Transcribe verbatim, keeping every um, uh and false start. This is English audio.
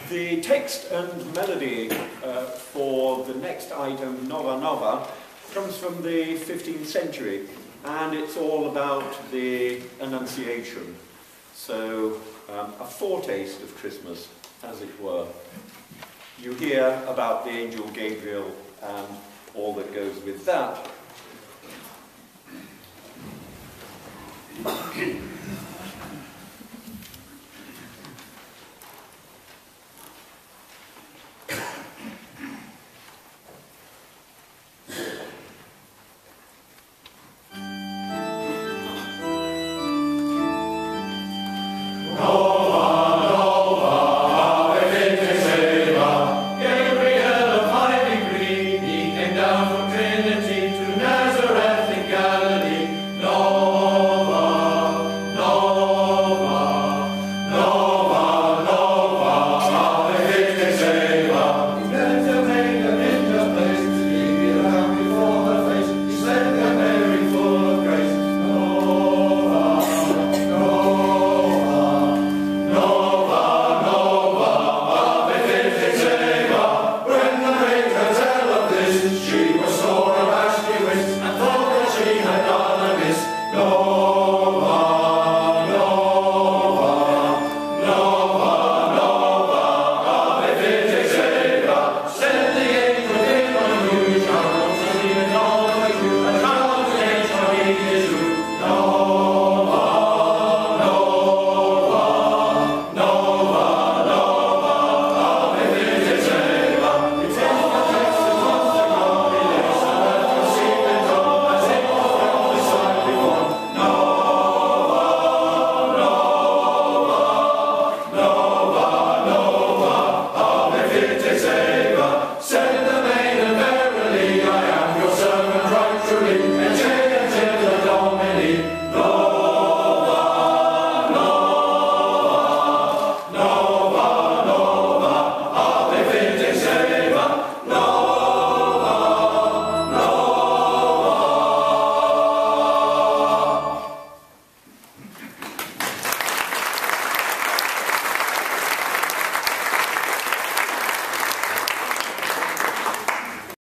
The text and melody uh, for the next item, Nove, Nove, comes from the fifteenth century, and it's all about the Annunciation. So, um, a foretaste of Christmas, as it were. You hear about the angel Gabriel and all that goes with that.